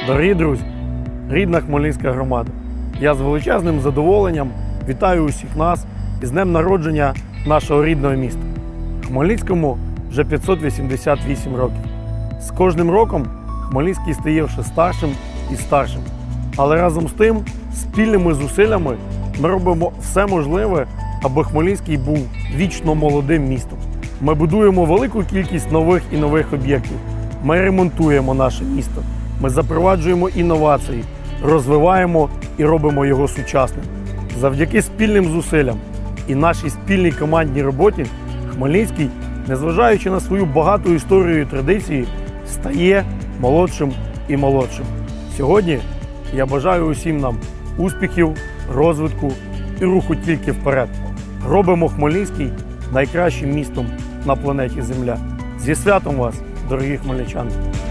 Дорогі друзі, рідна Хмельницька громада, я з величезним задоволенням вітаю усіх нас із днем народження нашого рідного міста. Хмельницькому вже 588 років. З кожним роком Хмельницький стає все старшим і старшим. Але разом з тим, спільними зусиллями ми робимо все можливе, аби Хмельницький був вічно молодим містом. Ми будуємо велику кількість нових і нових об'єктів. Ми ремонтуємо наше місто. Ми запроваджуємо інновації, розвиваємо і робимо його сучасним. Завдяки спільним зусиллям і нашій спільній командній роботі Хмельницький, незважаючи на свою багату історію і традиції, стає молодшим і молодшим. Сьогодні я бажаю усім нам успіхів, розвитку і руху тільки вперед. Робимо Хмельницький найкращим містом на планеті Земля. Зі святом вас, дорогі хмельничани!